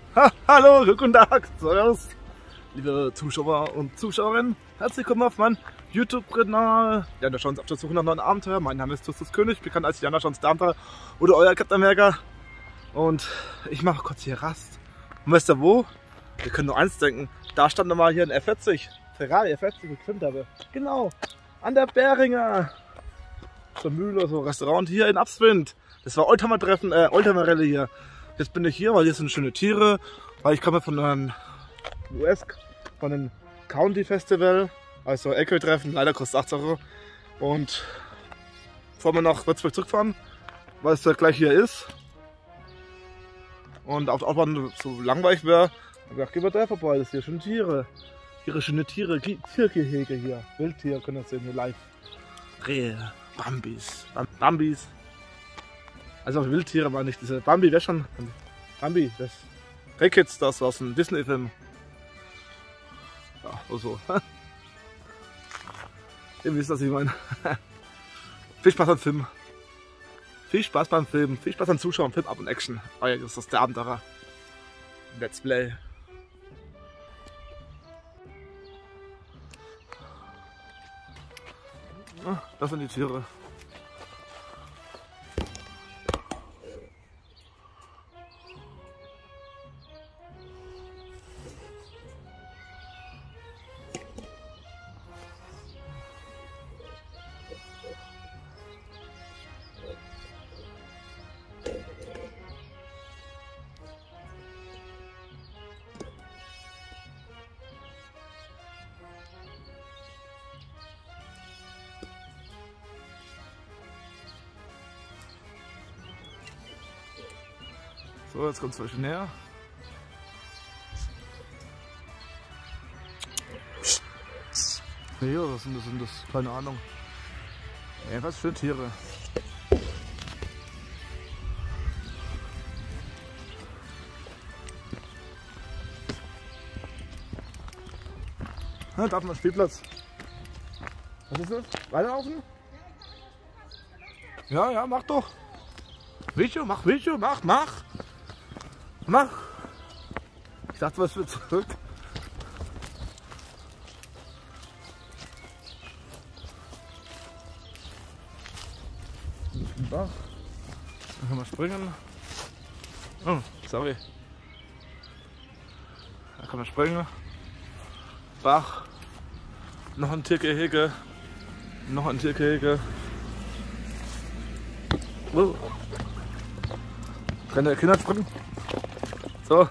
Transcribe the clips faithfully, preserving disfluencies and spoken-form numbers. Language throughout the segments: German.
Ha, hallo, guten Tag, servus, liebe Zuschauer und Zuschauerinnen. Herzlich willkommen auf meinem YouTube-Kanal. Jana Jones auf der Suche nach neuen Abenteuer. Mein Name ist Justus König, bekannt als Jana Jones der Abenteuer oder euer Captain America. Und ich mache kurz hier Rast. Und weißt ihr wo? Wir können nur eins denken. Da stand nochmal hier ein F vierzig. Ferrari F vierzig gefilmt habe. Genau, an der Bäringer. So Mühle, so Restaurant hier in Abswind. Das war Oldtimer-Treffen, äh, Oldtimer-Rallye hier. Jetzt bin ich hier, weil hier sind schöne Tiere. Weil ich komme von einem U S, von einem County Festival, also Eco-Treffen, leider kostet achtzig Euro. Und bevor wir nach Würzburg zurückfahren, weil es ja gleich hier ist und auf der Autobahn so langweilig wäre, habe ich gedacht, gehen wir da vorbei, das sind hier schöne Tiere. Hier schöne Tiere, Tiergehege hier, Wildtiere können das sehen hier live. Rehe, Bambis, Bambis. Also Wildtiere waren nicht diese. Bambi wäre schon. Bambi, das Rehkitz, das aus dem Disney-Film. Ja, so. Ihr wisst, was ich meine. Viel Spaß beim Film. Viel Spaß beim Film. Viel Spaß beim Zuschauen. Film ab und Action. Euer oh ja, das ist der Abenteurer. Let's Play. Ja, das sind die Tiere. So, jetzt kommt es ein bisschen näher. Nee, was sind das? Sind das? Keine Ahnung. Ja, was für Tiere. Ja, da hat man Spielplatz. Was ist das? Weiterlaufen? Ja, ja, mach doch. Video, mach Video, mach, mach. Mach! Ich dachte, was wird zurück. Bach. Da kann man springen. Oh, sorry. Da kann man springen. Bach. Noch ein Tiergehege. Noch ein Tiergehege. Oh. Kann der Kinder springen? So.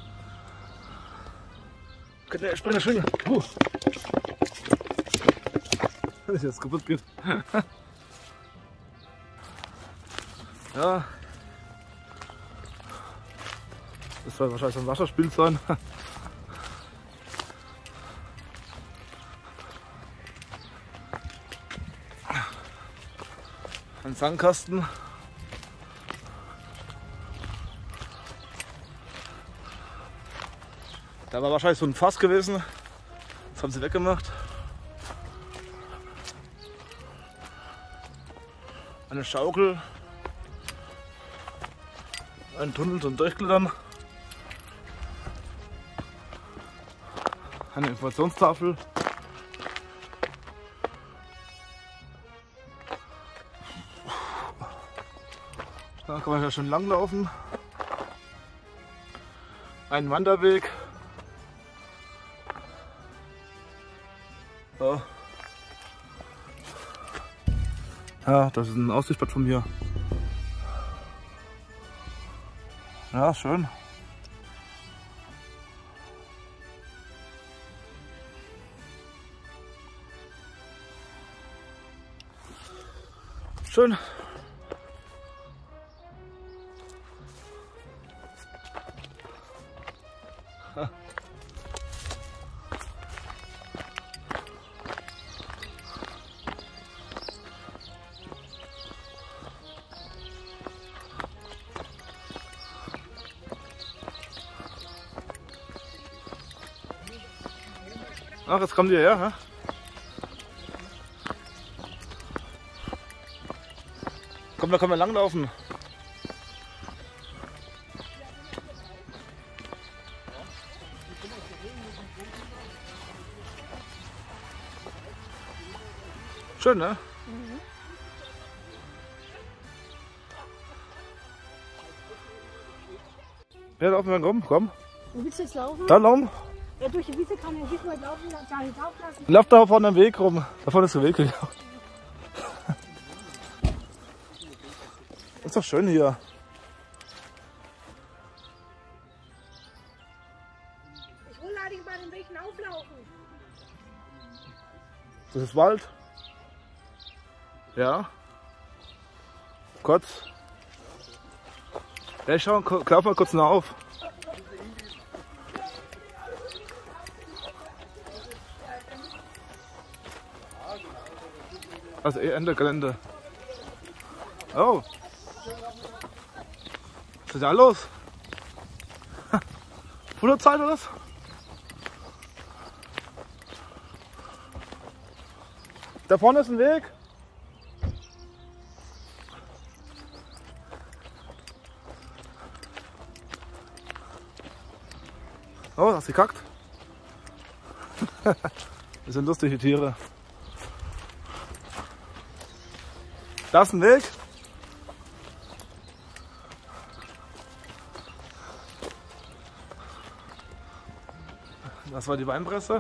Kann der springen, springen. Uh. Wenn es jetzt kaputt geht. Ja. Das soll wahrscheinlich ein Wasserspiel sein. Ein Sandkasten. Da war wahrscheinlich so ein Fass gewesen. Das haben sie weggemacht. Eine Schaukel. Ein Tunnel zum Durchklettern. Eine Informationstafel. Da kann man ja schon lang laufen. Ein Wanderweg. So. Ja, das ist ein Aussichtsplattform hier. Ja, schön. Schön. Ha. Ach, jetzt kommt ihr her, hä? Komm, da können wir langlaufen. Schön, ne? Mhm. Ja, laufen wir rum, komm. Wo willst du jetzt laufen? Da laufen. Ja, durch die Wiese kann er nicht weit laufen, dann kann ich auflassen. Lauf da vorne am Weg rum. Da vorne ist der Weg. Ist doch schön hier. Ich will allerdings mal den Weg auflaufen. Das ist Wald. Ja. Kurz. Ja, ich schau, lauf mal kurz nach auf. Also eh Ende Gelände. Oh. Was ist da los? Futterzeit oder was? Da vorne ist ein Weg. Oh, hast du gekackt? Das sind lustige Tiere. Da ist ein Weg. Das war die Weinpresse.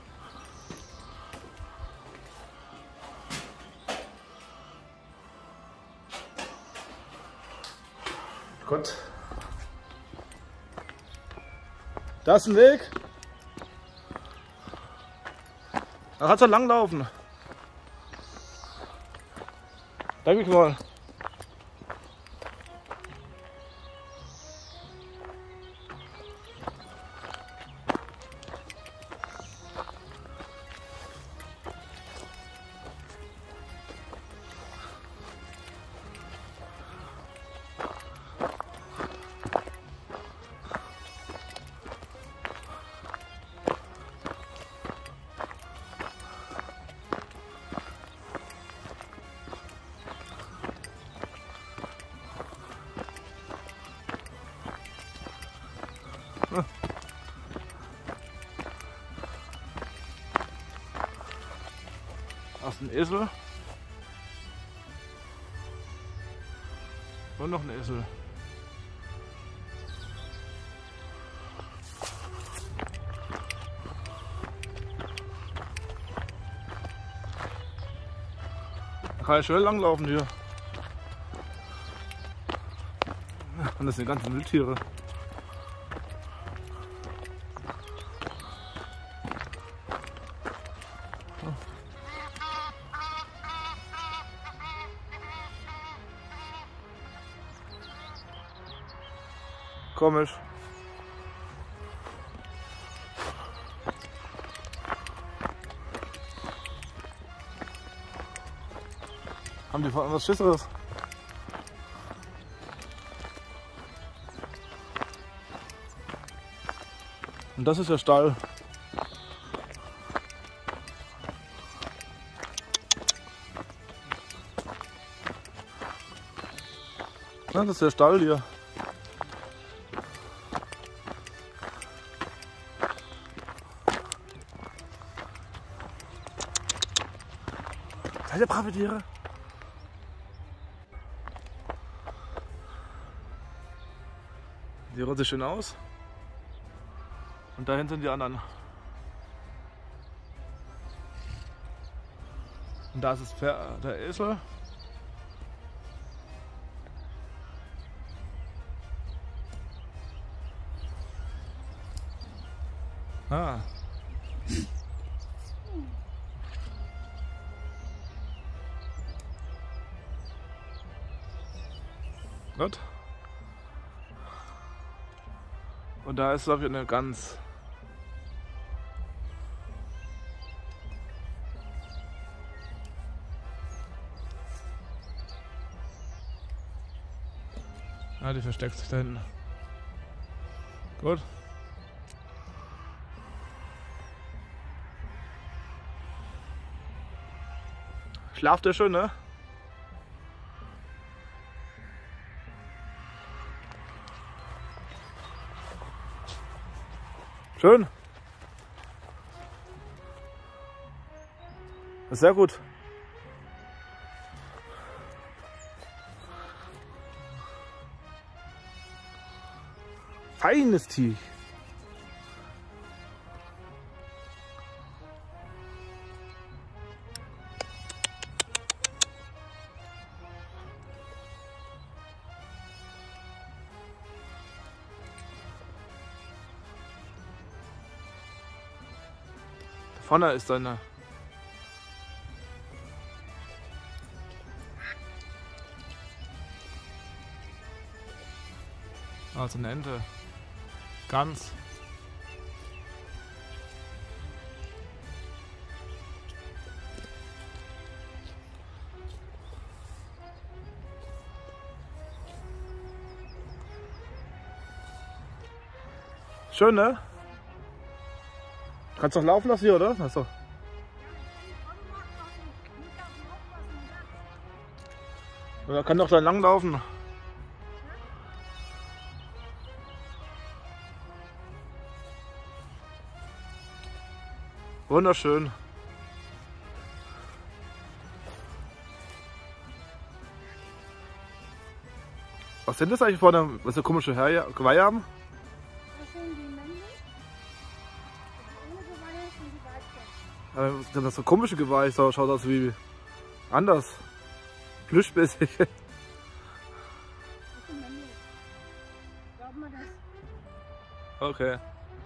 Gut. Da ist ein Weg. Da kannst du langlaufen. Danke ich mal. Das ist ein Esel. Und noch ein Esel. Da kann ich schön langlaufen hier. Und das sind die ganzen Wildtiere. Komisch. Haben die was Schisseres? Und das ist der Stall. Ja, das ist der Stall hier. Seid ihr brave Tiere? Die ruhen sich schön aus. Und dahin sind die anderen. Und da ist das Pferd, der Esel. Ah. Gut. Und da ist, glaube ich, eine Gans. Ah, die versteckt sich da hinten. Gut. Schlaft ihr schön, ne? Schön. Das ist sehr gut. Feines Tee. Da vorne ist eine. Ah, so eine Ente. Gans. Schön, ne? Kannst doch laufen lassen hier, oder? Achso. Da kann doch dann lang laufen. Wunderschön. Was sind das eigentlich vorne? Was für komische Geweihe haben? Das sind die Männchen. Ohne Geweihe sind die Weibchen. Äh, sind das so komische Geweihe? So, schaut aus wie anders. Plüschmäßig. Das sind Männchen. Glaubt man das? Okay.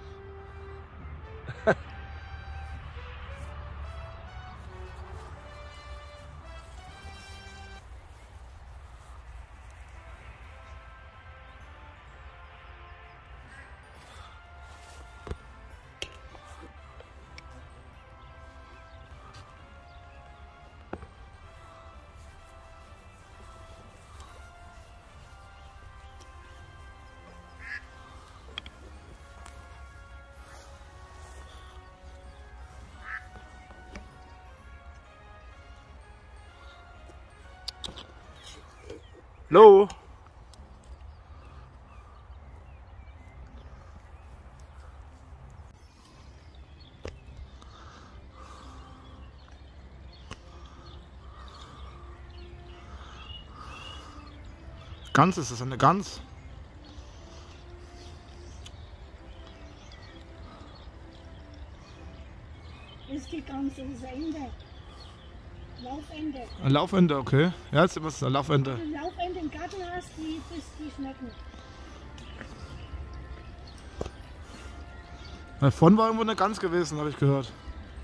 Hallo. Gans, ist das eine Gans? Das ist die ganze Ende. Laufende. Eine Laufente, okay. Ja, jetzt ist was eine Laufente. Wenn du eine Laufende im Garten hast, die, die, die schmecken. Davon war irgendwo eine Gans gewesen, habe ich gehört.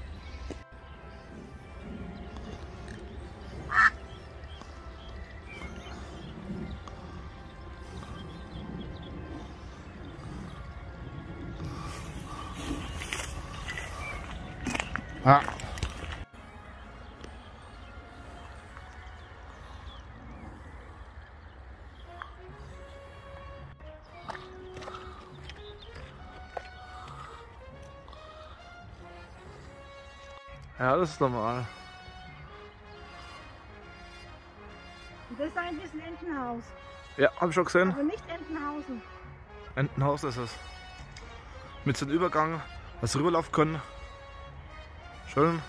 Ah. Ja, das ist normal. Und das da ist ein Entenhaus. Ja, hab ich schon gesehen. Aber nicht Entenhausen. Entenhaus ist es. Mit so einem Übergang, dass sie rüberlaufen können. Schön.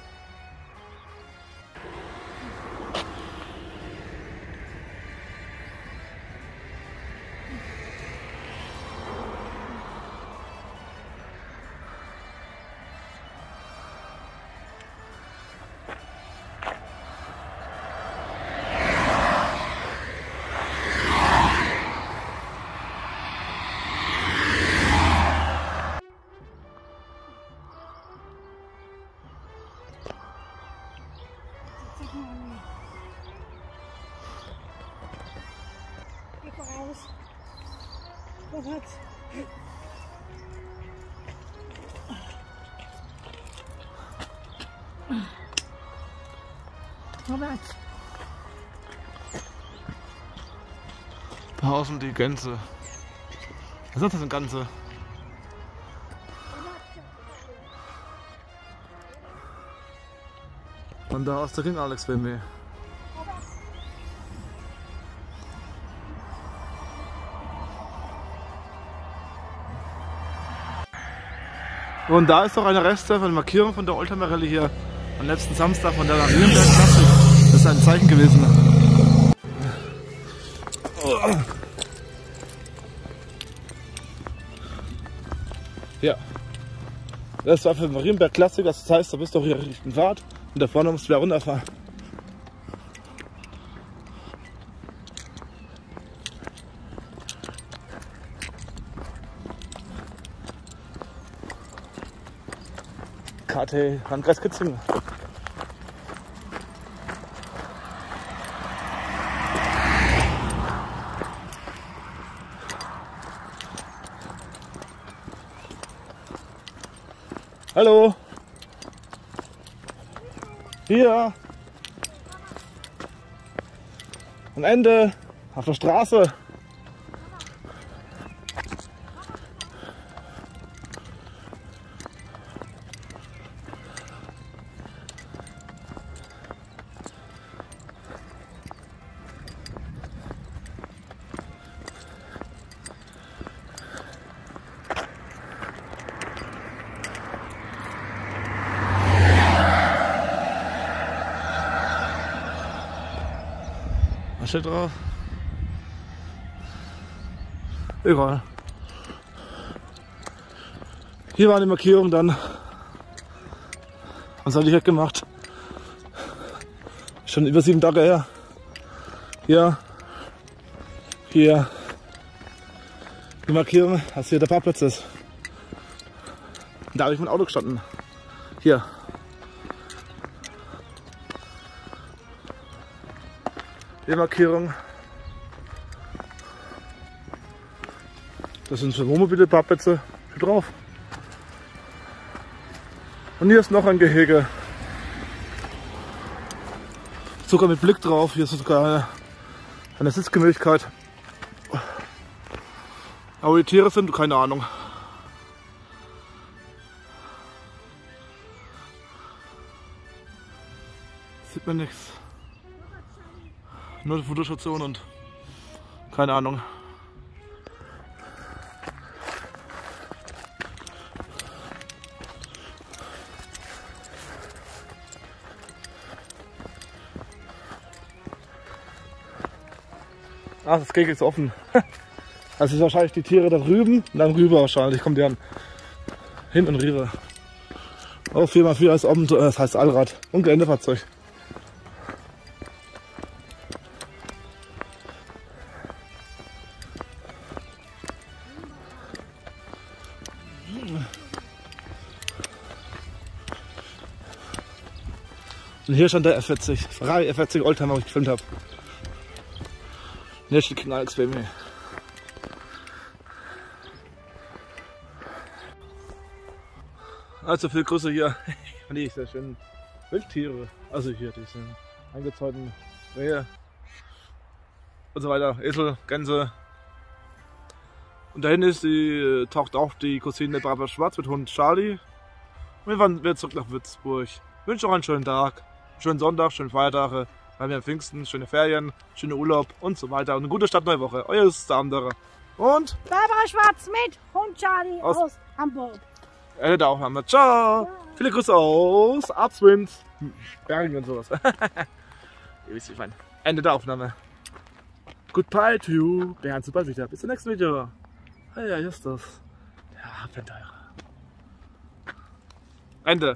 Geh voraus. Vorwärts. Vorwärts. Pausen die Gänse. Was ist das denn Ganze? Und da aus der Ring Alex bei mir. Und da ist doch eine Reste von Markierung von der Oldtimer Rallye hier am letzten Samstag von der Nürnberg Klassik. Das ist ein Zeichen gewesen. Ja. Das war für Marienberg Klassik, das heißt, da bist du auf der richtigen Fahrt und da vorne musst du wieder runterfahren. K T Landkreis Kitzingen. Hallo. Hier. Am Ende auf der Straße. Was steht drauf? Egal. Hier war die Markierung dann. Was habe ich weggemacht? Schon über sieben Tage her. Hier. Hier. Die Markierung, dass hier der Parkplatz ist. Da habe ich mein Auto gestanden. Hier. Die Markierung. Das sind für Wohnmobile Parkplätze drauf. Und hier ist noch ein Gehege. Sogar mit Blick drauf. Hier ist sogar eine, eine Sitzgemöglichkeit. Aber die Tiere sind, keine Ahnung. Sieht man nichts. Nur die Fotostation und keine Ahnung. Ah, das Gehege ist offen. Das ist wahrscheinlich die Tiere da drüben und dann rüber wahrscheinlich. Kommt die dann hin und rüber. Oh, vier mal vier ist oben, das heißt Allrad und Geländefahrzeug. Und hier stand der F vierzig, Ferrari F vierzig Oldtimer, wo ich gefilmt habe. Hier steht King Alex B M W. Also viel Grüße hier von die sehr schönen Wildtiere. Also hier diese eingezäunten Rehe und so weiter. Esel, Gänse. Und dahin ist die, taucht auch die Cousine Barbara Schwarz mit Hund Charlie. Und wir fahren wieder zurück nach Würzburg. Ich wünsche euch einen schönen Tag, schönen Sonntag, schönen Feiertage. Wir haben Pfingsten, schöne Ferien, schönen Urlaub und so weiter. Und eine gute Start, neue Woche. Euer Andere. Und Barbara Schwarz mit Hund Charlie aus, aus Hamburg. Äh, da auch haben wir. Ciao. Ja. Viele Grüße aus Arzwind, Bergen und sowas. Ihr wisst, wie ich meine. Ende der Aufnahme. Goodbye to you. Bernd, super wieder. Bis zum nächsten Video. Hey, ja, hier ist das. Der Abenteurer. Ende.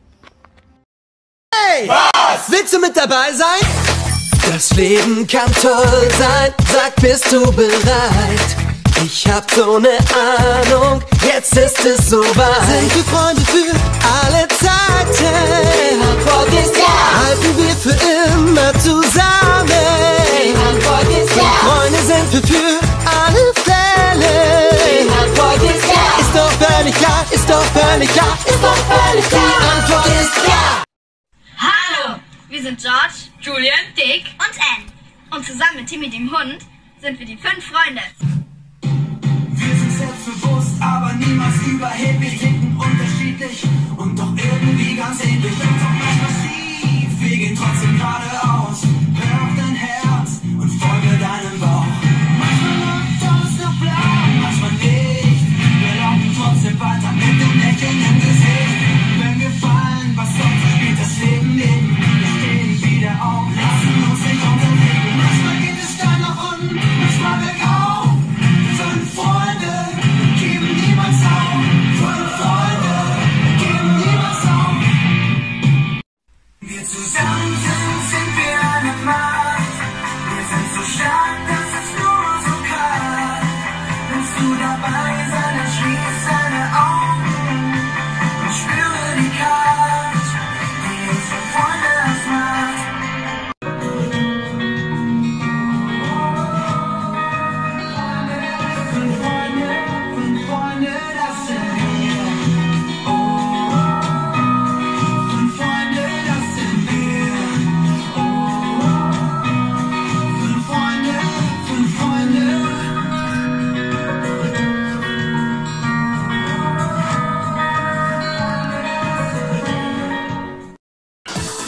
Hey! Was? Willst du mit dabei sein? Das Leben kann toll sein, sag, bist du bereit? Ich hab so ne Ahnung, jetzt ist es soweit. Sind wir Freunde für alle Zeiten? Die Antwort ist ja. Halten wir für immer zusammen? Die Antwort ist ja. Freunde sind wir für alle Fälle? Die Antwort ist ja. Ist doch völlig klar, ist doch völlig klar, ist doch völlig klar. Die Antwort ist ja. Hallo, wir sind George, Julian, Dick und Anne. Und zusammen mit Timmy dem Hund sind wir die fünf Freunde. Wir sind selbstbewusst, aber niemals überheblich, ticken unterschiedlich und doch irgendwie ganz ähnlich. Läuft auch manchmal schief, wir gehen trotzdem geradeaus. Hör auf dein Herz und folge deinem Bauch. Manchmal läuft alles noch blau, manchmal nicht. Wir laufen trotzdem weiter mit dem Lächeln im Gesicht. Wenn wir fallen, was sonst spielt das Leben neben. Wir stehen wieder auf, lassen uns nicht unterkriegen. Manchmal geht es steil nach unten, manchmal bergauf. Fünf Freunde, geben niemals auf.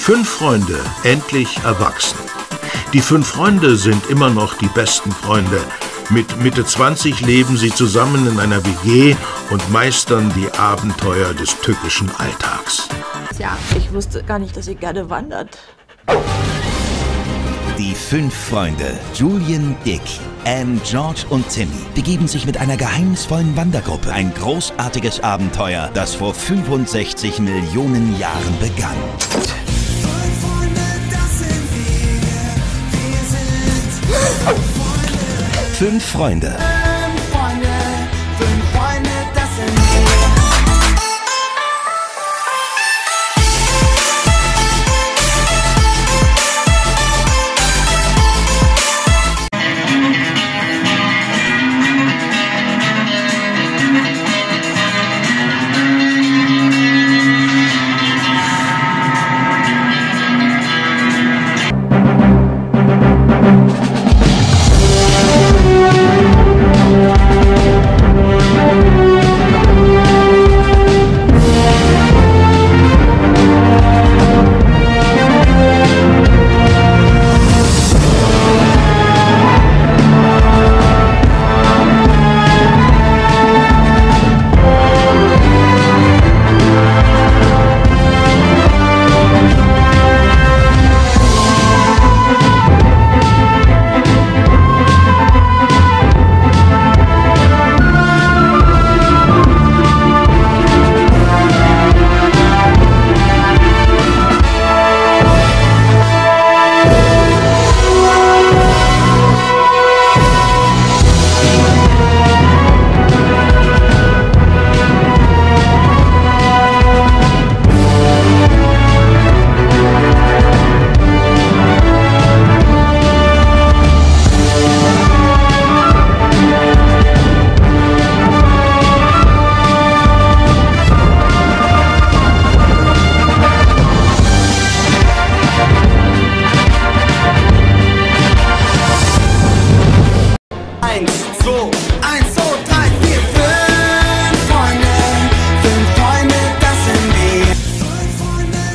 Fünf Freunde, endlich erwachsen. Die fünf Freunde sind immer noch die besten Freunde. Mit Mitte zwanzig leben sie zusammen in einer W G und meistern die Abenteuer des tückischen Alltags. Ja, ich wusste gar nicht, dass ihr gerne wandert. Die fünf Freunde, Julian, Dick, Anne, George und Timmy, begeben sich mit einer geheimnisvollen Wandergruppe. Ein großartiges Abenteuer, das vor fünfundsechzig Millionen Jahren begann. Fünf Freunde. Fünf Freunde, fünf Freunde, das sind wir.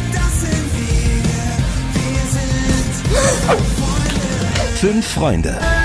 Fünf Freunde.